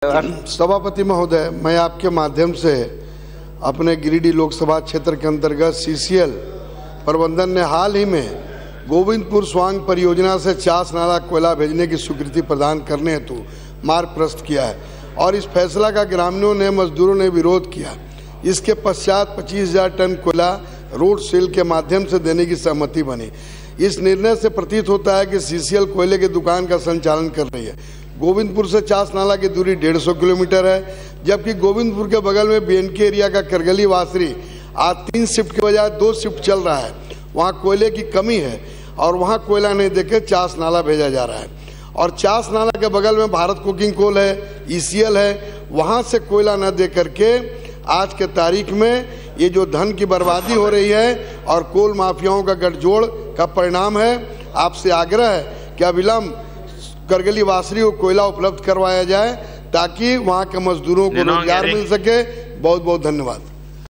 सभापति महोदय, मैं आपके माध्यम से अपने गिरिडीह लोकसभा क्षेत्र के अंतर्गत सीसीएल प्रबंधन ने हाल ही में गोविंदपुर स्वांग परियोजना से चास नाला कोयला भेजने की स्वीकृति प्रदान करने हेतु मार्ग प्रशस्त किया है और इस फैसला का ग्रामीणों ने मजदूरों ने विरोध किया। इसके पश्चात 25,000 टन कोयला रोड सेल के माध्यम से देने की सहमति बनी। इस निर्णय से प्रतीत होता है कि सीसीएल कोयले की दुकान का संचालन कर रही है। गोविंदपुर से चास नाला की दूरी 150 किलोमीटर है, जबकि गोविंदपुर के बगल में बीएनके एरिया का करगली वासरी आज 3 शिफ्ट के बजाय 2 शिफ्ट चल रहा है। वहाँ कोयले की कमी है और वहाँ कोयला नहीं देके चास नाला भेजा जा रहा है। और चास नाला के बगल में भारत कोकिंग कोल है, ईसीएल है, वहाँ से कोयला न दे करके आज के तारीख में ये जो धन की बर्बादी हो रही है और कोल माफियाओं का गठजोड़ का परिणाम है। आपसे आग्रह है कि अविलंब करगली वासरी को कोयला उपलब्ध करवाया जाए ताकि वहाँ के मजदूरों को रोजगार मिल सके। बहुत बहुत धन्यवाद।